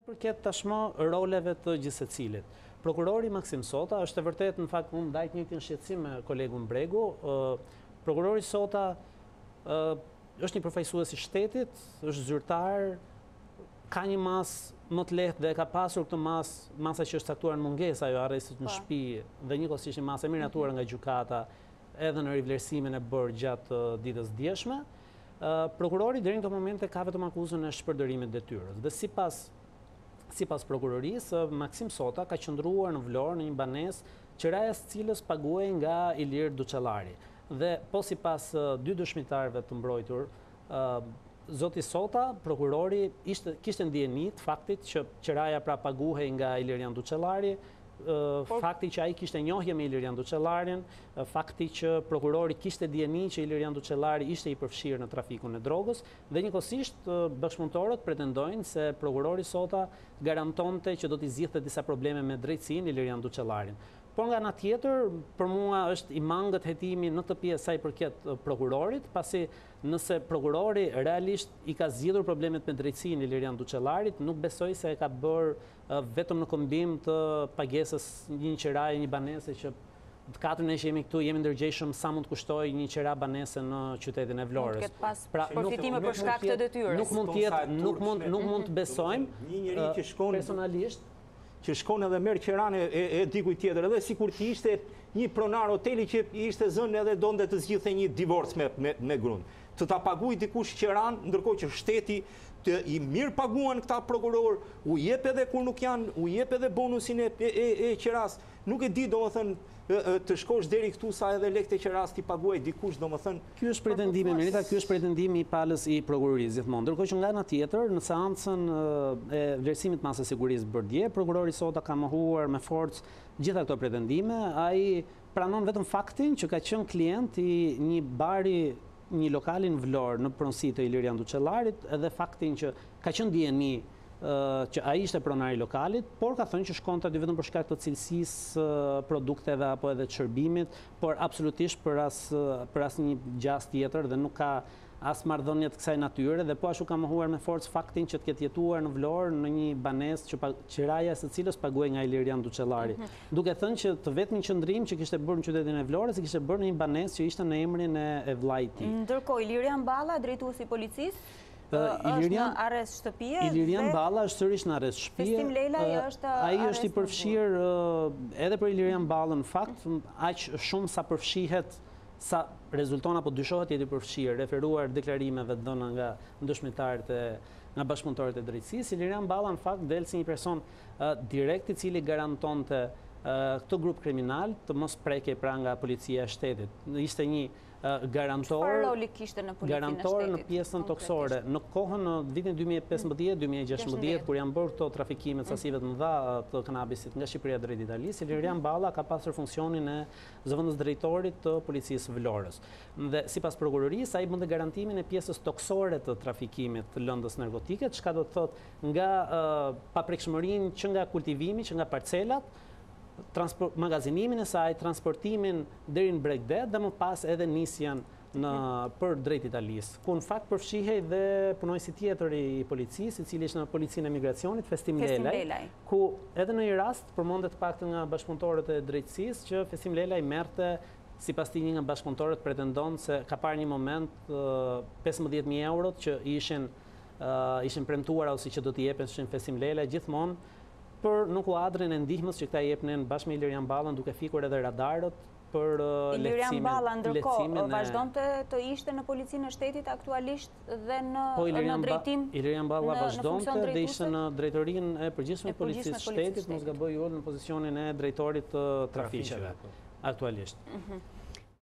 Përket tashmë roleve të gjithsecilit. Prokurori Maksim Sota është e vërtet, në fakt unë ndajt njëjtin shqetësim me kolegun Bregu. Prokurori Sota është një përfaqësues i shtetit, është zyrtar, ka një masë më të lehtë dhe ka pasur këtë masa që është caktuar në mungesë, ajo arrestit në shtëpi dhe njëkohësisht një masë e miratuar nga gjykata edhe në rivlerësimin e bërë gjatë ditës djeshme. Prokurori deri në këtë moment ka vetëm akuzën e shpërdorimit detyrës. Dhe sipas prokurorisë, Maksim Sota ka qëndruar në Vlorë në një banesë qiraja së cilës paguhej nga Ilir Duçellari. Dhe po sipas dy dëshmitarëve të mbrojtur, zoti Sota, prokurori, kishte ndjeni të faktit që qiraja pra paguhej nga Ilirian Duçellari, fakti që ai kishte njohje me Ilirian Duçellarin, fakti që prokurori kishte dieni që Ilirian Duçellari ishte i përfshirë në trafikun e drogës, dhe njëkohësisht bashkëpunëtorët pretendojnë se prokurori Sota garantonte që do t'i zgjidhte disa probleme me drejtsinë Ilirian Duçellarin. Por nga ana tjetër, për mua është i mangët hetimi në të pjesë sa i përket prokurorit, pasi nëse prokurori realisht i ka zgjidhur problemet me drejtsinë Ilirian Duçellarit, nuk besoj se e ka bërë vetëm në kombim të pagesës një qiraje, një banese që të katër ne që jemi këtu, jemi ndërgjegjshëm sa mund të kushtoj një qira banese në qytetin e Vlorës. Pra, përfitime për shkak të detyrës. Nuk mund të besojmë një njeri që shkon personalisht që shkon edhe merr qiranë e dikujt tjetër, edhe sikur të ishte një pronar hoteli që ishte zënë edhe donte të zgjidhte një divorc me gruan. Të ta paguaj dikush qiranë, ndërkohë që shteti i mirë paguan këta prokuror, u jep edhe kur nuk janë, u jep edhe bonusin e qiras. Nuk e di, domethënë, të shkosh deri këtu sa edhe lekët e qiras ti paguaj dikush, domethënë. Ky është pretendimi, Merita, ky është pretendimi i palës i prokurorisë gjithmonë. Ndërkohë që nga ana tjetër, në seancën e vlerësimit masës sigurisë bërë prokurori Sota ka mohuar me forcë gjitha këto pretendime. Ai pranon vetëm faktin që ka qenë klient i një bari, një lokali në Vlorë në pronësi të Ilirian Duçellarit, edhe faktin që ka qenë dieni që ai ishte pronari i lokalit, por ka thënë që shkonte aty vetëm për shkak të cilësisë produkteve apo edhe të shërbimit, por absolutisht për asnjë gjast tjetër dhe nuk ka as marrëdhënie të kësaj natyre, dhe po ashtu ka mohuar me forcë faktin që të ketë jetuar në Vlorë në një banesë që qiraja së cilës paguhej nga Ilirian Duçellari. Duke thënë që të vetmin qëndrim që kishte bërë në qytetin e Vlorës, kishte bërë në një banesë që ishte në emrin e vllait të tij. Ndërkohë Ilirian Balla, drejtuesi i policisë, është në arrest shtëpie. Ilirian Balla është sërish në arrest shtëpie. Festim Lela është ai është i përfshirë edhe për Ilirian Ballën, në fakt, aq shumë sa përfshihet, sa rezulton apo dyshohet jetë i përfshirë, referuar deklarimeve dhëna nga dëshmitarët nga bashkëpunëtorët e drejtësisë. Ilirian Balla në fakt del si një person direkt i cili garantonte këtë grup kriminal të mos prekej pra nga policia e shtetit. Ishte një garantor në pjesën tokësore. Në kohën në vitin 2015-2016, kur janë bërë këto trafikimet sasive të mëdha të kanabisit nga Shqipëria drejt Italisë, Ilirian Balla ka pasur funksionin e zëvendës drejtorit të policisë Vlorës. Dhe sipas prokurorisë, ai bënte garantimin e pjesës tokësore të trafikimit të lëndës narkotike, çka do të thotë nga paprekshmërinë që nga kultivimi, që nga parcelat, magazinimin e saj, transportimin deri në Bregdet dhe më pas edhe nisjen për drejt Italisë, ku në fakt përfshihej dhe punojësi tjetër i policisë, i cili ishte në policinë e migracionit, Festim Lelaj, ku edhe në një rast përmendet paktën nga bashkëpunëtorët e drejtësisë që Festim Lelaj merrte, sipas tij një nga bashkëpunëtorët pretendon se ka parë një moment 15.000 eurot që ishin premtuar ose që do t'i jepen Festim Lelaj gjithmonë për në kuadrin e ndihmës që këta jepnin bashkë me Ilirian Ballën, duke fikur edhe radarët për lehtësimin. Ilirian Balla ndërkohë vazhdonte të ishte në policinë e shtetit aktualisht dhe në drejtim. Ilirian Balla vazhdonte dhe ishte në drejtorinë e përgjithshme të policisë së shtetit, mos gaboj unë, në pozicionin e drejtorit të trafiqeve aktualisht.